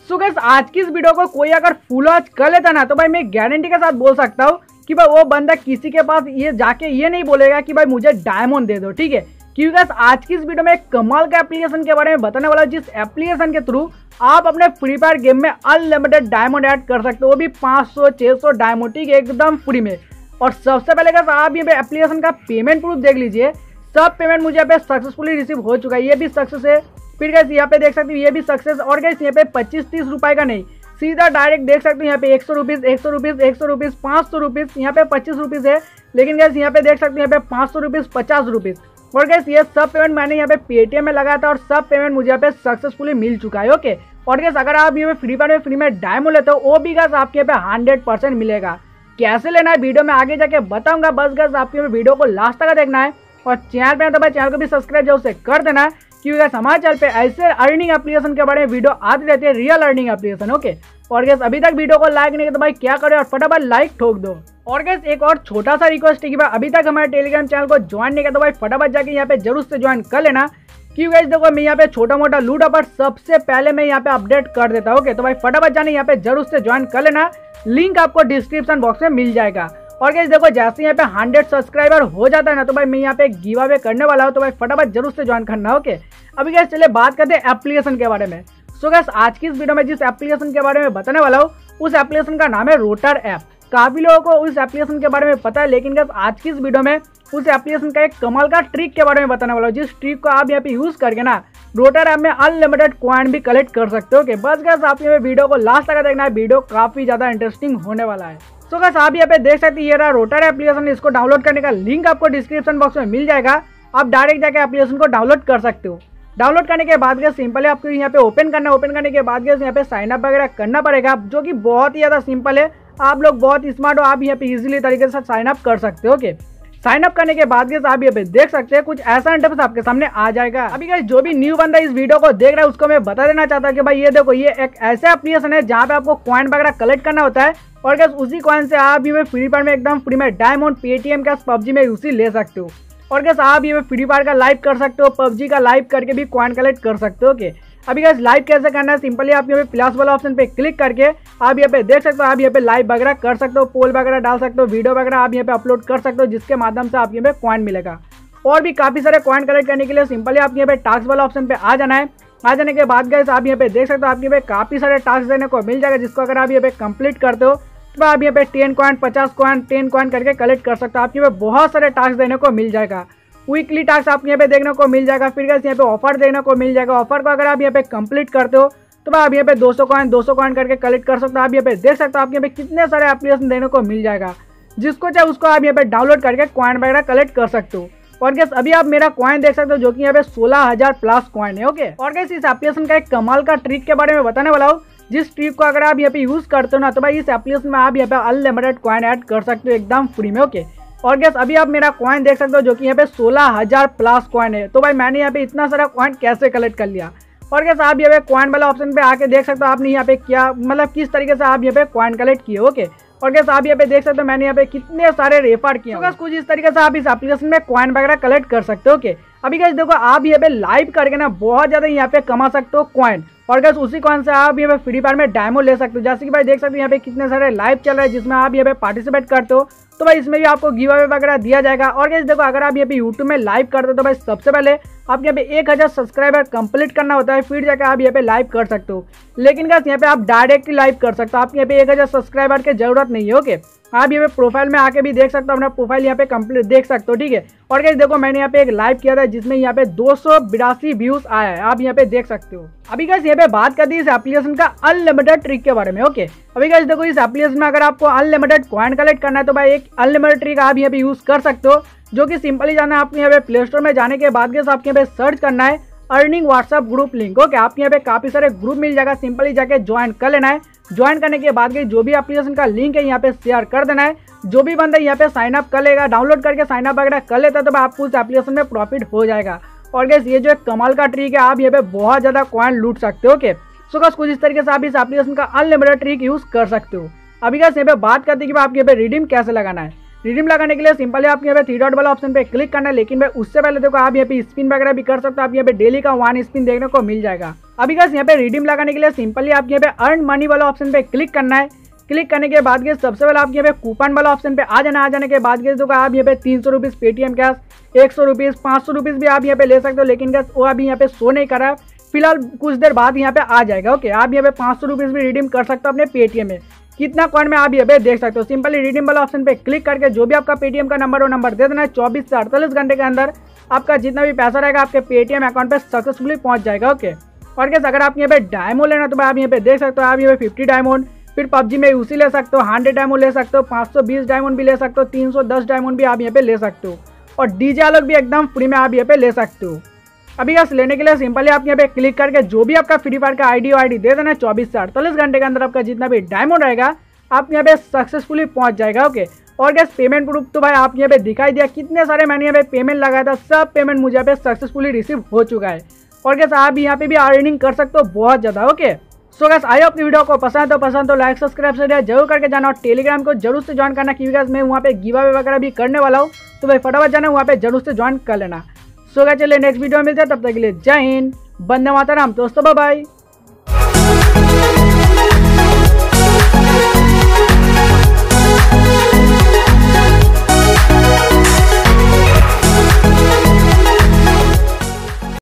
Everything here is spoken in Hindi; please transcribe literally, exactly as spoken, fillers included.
सो गाइस आज की इस वीडियो को कोई अगर फुल वॉच कर लेता ना तो भाई मैं गारंटी के साथ बोल सकता हूँ कि भाई वो बंदा किसी के पास ये जाके ये नहीं बोलेगा कि भाई मुझे डायमंड दे दो, ठीक है। क्योंकि गाइस आज की इस वीडियो में एक कमाल का एप्लीकेशन के बारे में बताने वाला हूं, जिस एप्लीकेशन के थ्रू आप अपने फ्री फायर गेम में अनलिमिटेड डायमंड ऐड कर सकते हो, वो भी पाँच सौ छह सौ डायमंड, ठीक है, एकदम फ्री में। और सबसे पहले गाइस आप ये एप्लीकेशन का पेमेंट प्रूफ देख लीजिए। सब पेमेंट मुझे यहाँ पे सक्सेसफुली रिसीव हो चुका है, ये भी सक्सेस है। फिर गाइस यहाँ पे देख सकते हो ये भी सक्सेस। और गाइस यहाँ पे पच्चीस तीस रुपए का नहीं, सीधा डायरेक्ट देख सकते हो यहाँ पे एक सौ रुपीज एक सौ रुपीज एक सौ रुपीज पाँच सौ रुपीज, यहाँ पे पच्चीस रुपीज है। लेकिन गाइस यहाँ पे देख सकते हो यहाँ पे पाँच सौ रुपीज पचास रुपीज। और गाइस ये सब पेमेंट मैंने यहाँ पे पेटीएम में लगाया था और सब पेमेंट मुझे यहाँ पे सक्सेसफुली मिल चुका है, ओके। और गाइस अगर आप ये फ्री फायर में फ्री में डायमंड लेते हो वो भी गाइस आपके यहाँ पे हंड्रेड परसेंट मिलेगा। कैसे लेना है वीडियो में आगे जाके बताऊंगा, बस गाइस आपके वीडियो को लास्ट तक देखना है। और चैनल पे तो भाई चैनल को भी सब्सक्राइब जरूर से कर देना है, क्योंकि गाइस हमारे चैनल पे ऐसे अर्निंग एप्लीकेशन के बारे में वीडियो आती रहती है, रियल अर्निंग एप्लीकेशन, ओके। और गाइस अभी तक वीडियो को लाइक नहीं किया तो भाई क्या करें और फटाफट लाइक ठोक दो। और गाइस एक और छोटा सा रिक्वेस्ट है कि भाई अभी तक हमारे टेलीग्राम चैनल को ज्वाइन नहीं किया तो भाई फटाफट जाके यहाँ पे जरूर से ज्वाइन कर लेना, क्योंकि गाइस देखो मैं यहाँ पे छोटा मोटा लूट ऑफर सबसे पहले मैं यहाँ पे अपडेट कर देता हूँ, ओके। तो भाई फटाफट जाने यहाँ पे जरूर से ज्वाइन कर लेना, लिंक आपको डिस्क्रिप्शन बॉक्स में मिल जाएगा। और गाइस देखो जैसे यहाँ पे हंड्रेड सब्सक्राइबर हो जाता है ना तो भाई मैं यहाँ पे एक गिव अवे करने वाला हूँ, तो भाई फटाफट जरूर से ज्वाइन करना, ओके। अभी गाइस चलिए बात करते हैं एप्लीकेशन के बारे में। सो गाइस आज की इस वीडियो में जिस एप्लीकेशन के बारे में बताने वाला हूँ उस एप्लीकेशन का नाम है रोटर ऐप। काफी लोगों को उस एप्लीकेशन के बारे में पता है, लेकिन गाइस आज की इस वीडियो में उस एप्लीकेशन का एक कमाल का ट्रिक के बारे में बताने वाला हूँ, जिस ट्रिक को आप यहाँ पे यूज करके ना रोटर ऐप में अनलिमिटेड कॉइन भी कलेक्ट कर सकते हो, ओके। बस गाइस आप ये वीडियो को लास्ट तक देखना है, वीडियो काफी ज्यादा इंटरेस्टिंग होने वाला है। तो गाइस आप यहाँ पे देख सकते हैं ये रहा रोटर एप्लीकेशन। इसको डाउनलोड करने का लिंक आपको डिस्क्रिप्शन बॉक्स में मिल जाएगा, आप डायरेक्ट जाके एप्लीकेशन को डाउनलोड कर सकते हो। डाउनलोड करने के बाद गाइस सिंपल है, आपको यहाँ पे ओपन करना है। ओपन करने के बाद गाइस यहाँ पे साइन अप वगैरह करना पड़ेगा, जो कि बहुत ही ज्यादा सिंपल है। आप लोग बहुत स्मार्ट हो, आप यहाँ पे इजीली तरीके से साइन अप कर सकते हो, ओके। साइन अप करने के बाद गाइस आप यहाँ पे देख सकते हैं कुछ ऐसा इंटरफेस आपके सामने आ जाएगा। अभी गाइस जो भी न्यू बंदा इस वीडियो को देख रहा है उसको मैं बता देना चाहता हूँ कि भाई ये देखो ये एक ऐसा एप्लीकेशन है जहाँ पे आपको कॉइन वगैरह कलेक्ट करना होता है, और गाइस उसी कॉइन से आप ये फ्री फायर में एकदम फ्री में डायमंड पेटीएम का पबजी में उसी ले सकते हो। और गाइस आप ये फ्री फायर का लाइव कर सकते हो, पबजी का लाइव करके भी कॉइन कलेक्ट कर सकते हो, ओके। अभी गाइस लाइव कैसे करना है, सिंपली आप यहाँ पे प्लस वाला ऑप्शन पे क्लिक करके आप यहाँ पे देख सकते हो, आप यहाँ पे लाइव वगैरह कर सकते हो, पोल वगैरह डाल सकते हो, वीडियो वगैरह आप यहाँ पे अपलोड कर सकते हो, जिसके माध्यम से आप यहाँ पे कॉइन मिलेगा। और भी काफी सारे कॉइन कलेक्ट करने के लिए सिंपली आप यहाँ पे टास्क वाला ऑप्शन पे आ जाना है। आ जाने के बाद गाइस आप यहाँ पे देख सकते हो आपके यहाँ पे काफी सारे टास्क देने को मिल जाएगा, जिसको अगर आप यहाँ पे कंप्लीट करते हो तो आप यहाँ पे टेन कॉइन पचास कॉइन टेन कॉइन करके कलेक्ट कर सकते हो। आपके यहाँ पे बहुत सारे टास्क देने को मिल जाएगा, वीकली टास्क आपको यहाँ पे देखने को मिल जाएगा। फिर गाइस यहाँ पे ऑफर देखने को मिल जाएगा, ऑफर को अगर आप यहाँ पे कंप्लीट करते हो तो आप यहाँ पे दो सौ कॉइन दो सौ कॉइन करके कलेक्ट कर सकते हो। आप यहाँ पे देख सकते हो आपके यहाँ पे कितने सारे एप्लीकेशन देने को मिल जाएगा, जिसको चाहे उसको आप यहाँ पे डाउनलोड करके कॉइन वगैरह कलेक्ट कर सकते हो। और गाइस अभी आप मेरा कॉइन देख सकते हो जो कि यहाँ पे सोलह हजार प्लस कॉइन है, ओके। और गाइस इस एप्लीकेशन का एक कमाल का ट्रिक के बारे में बताने वाला हूँ, जिस ट्रिक को अगर आप यहाँ पे यूज करते हो ना तो भाई इस एप्लीकेशन में आप यहाँ पे अनलिमिटेड कॉइन ऐड कर सकते हो एकदम फ्री में, ओके। और गाइस अभी आप मेरा कॉइन देख सकते हो जो कि यहाँ पे सोलह हजार प्लस कॉइन है। तो भाई मैंने यहाँ पे इतना सारा कॉइन कैसे कलेक्ट कर लिया। और गाइस आप यहाँ पे कॉइन वाला ऑप्शन पे आके देख सकते हो आपने यहाँ पे क्या मतलब किस तरीके से आप यहाँ पे कॉइन कलेक्ट किए, ओके। और गाइस आप यहाँ पे देख सकते हो मैंने यहाँ पे कितने सारे रेफर किए। तो कुछ इस तरीके से आप इस एप्लीकेशन में कॉइन वगैरह कलेक्ट कर सकते हो, ओके। अभी गाइस देखो आप यहाँ पे लाइव करके ना बहुत ज्यादा यहाँ पे कमा सकते हो कॉइन, और गाइस उसी कॉइन से आप यहाँ पे फ्री फायर में डायमंड ले सकते हो। जैसे कि भाई देख सकते हो यहाँ पे कितने सारे लाइव चल रहे हैं जिसमें आप यहाँ पे पार्टिसिपेट करते हो, तो भाई इसमें भी आपको गिव अवे वगैरह दिया जाएगा। और गाइस देखो अगर आप यहाँ पे यूट्यूब में लाइव करते हो तो भाई सबसे पहले आप यहाँ पे एक हजार सब्सक्राइबर कंप्लीट करना होता है, फिर जाकर आप यहाँ पे लाइव कर सकते हो। लेकिन गाइस यहाँ पे आप डायरेक्टली लाइव कर सकते हो, आपके यहाँ पे एक हजार सब्सक्राइबर की जरूरत नहीं है, ओके। आप यहाँ पे प्रोफाइल में आके भी देख सकते हो, अपना प्रोफाइल यहाँ पे कंप्लीट देख सकते हो, ठीक है। और गाइस देखो मैंने यहाँ पे एक लाइव किया था जिसमें यहाँ पे दो सौ बिरासी व्यूज आया है, आप यहाँ पे देख सकते हो। अभी गाइस यहाँ पे बात करती है इस एप्लीकेशन का अनलिमिटेड ट्रिक के बारे में, ओके। अभी गाइस देखो इस एप्लीकेशन में अगर आपको अनलिमिटेड कॉइन कलेक्ट करना है तो भाई एक अनलिमिटेड ट्रिक आप यहाँ पे यूज कर सकते हो, जो कि सिंपली जाना है आपको यहाँ पे प्ले स्टोर में जाने के बाद गाइस आपके यहाँ पे सर्च करना है earning WhatsApp group link, okay. आपके यहाँ पे काफी सारे ग्रुप मिल जाएगा, सिंपली जाके ज्वाइन कर लेना है। ज्वाइन करने के बाद जो भी एप्लीकेशन का लिंक है यहाँ पे शेयर कर देना है। जो भी बंदा यहाँ पे साइन अप कर लेगा, डाउनलोड करके साइन अप वगैरह कर लेता है तो आपको उस एप्लीकेशन में प्रॉफिट हो जाएगा। और गाइस ये जो एक कमाल का ट्रिक है, आप यहाँ पे बहुत ज्यादा कॉइन लूट सकते हो, ओके। सो गाइस कुछ इस तरीके से आप इस एप्लीकेशन का अनलिमिटेड ट्रिक यूज कर सकते हो। अभी गाइस यहाँ पे बात करते हैं कि आपके यहाँ पे रिडीम कैसे लगाना है। रिडीम लगाने के लिए सिंपली आप यहाँ पे थ्री डॉट वाला ऑप्शन पे क्लिक करना है। लेकिन भाई उससे पहले देखो आप यहाँ पे स्पिन वगैरह भी कर सकते हो। आप यहाँ पे डेली का वन स्पिन देखने को मिल जाएगा। अभी गाइस यहाँ पे रिडीम लगाने के लिए सिंपली आप यहाँ पे अर्न मनी वाला ऑप्शन पे क्लिक करना है। क्लिक करने के बाद के सबसे पहले आप यहाँ पे कूपन वाला ऑप्शन पे आ जाना। आ जाने के बाद के देखो आप यहाँ पे तीन सौ रुपीज़ पेटीएम कैश, एक सौ रुपीज़, पाँच सौ रुपीज़ भी आप यहाँ पे ले सकते हो। लेकिन गैस वो अभी यहाँ पे शो नहीं कर रहा है, फिलहाल कुछ देर बाद यहाँ पे आ जाएगा। ओके, आप यहाँ पे पाँच सौ रुपीज़ भी रिडीम कर सकते हो अपने पेटीएम में। कितना कॉइन में आप यहाँ पे देख सकते हो। सिंपली रिडीम वाला ऑप्शन पे क्लिक करके जो भी आपका पेटीएम का नंबर वो नंबर दे देना है। चौबीस से अड़तालीस घंटे के अंदर आपका जितना भी पैसा रहेगा आपके पेटीएम अकाउंट पे सक्सेसफुली पहुंच जाएगा। ओके, और कैसे अगर आप यहाँ पे डायमंड लेना तो आप यहाँ पे देख सकते हो। आप यहाँ पे फिफ्टी डायमंड, फिर पबजी में उसी ले सकते हो, हंड्रेड डायमंड ले सकते हो, पाँच सौ बीस डायमंड भी ले सकते हो, तीन सौ दस डायमंड भी आप यहाँ पे ले सकते हो, और डीजे अलग भी एकदम फ्री में आप यहाँ पे ले सकते हो। अभी गैस लेने के लिए सिंपली आप यहाँ पे क्लिक करके जो भी आपका फ्री फायर का आईडी आईडी दे देना। चौबीस से अड़तालीस घंटे के अंदर आपका जितना भी डायमंड रहेगा आप यहाँ पे सक्सेसफुली पहुंच जाएगा। ओके, और गैस पेमेंट प्रूफ तो भाई आप यहाँ पे दिखाई दिया, कितने सारे मैंने यहाँ पे पेमेंट लगाया था, सब पेमेंट मुझे यहाँ पे सक्सेसफुली रिसीव हो चुका है। और गैस आप यहाँ पे भी अर्निंग कर सकते हो बहुत ज़्यादा। Okay, so guys I hope video को पसंद तो पसंद तो लाइक सब्सक्राइब से जरूर करके जाना, और टेलीग्राम को जरूर से ज्वाइन करना, क्योंकि गैस मैं वहाँ पे गिव अवे वगैरह भी करने वाला हूँ। तो भाई फटाफट जाना वहाँ पे जरूर से ज्वाइन कर लेना। सो गैस चलिए नेक्स्ट वीडियो में मिलते हैं, तब तक के लिए जय हिंद, वंदे मातरम दोस्तों, बाय बाय।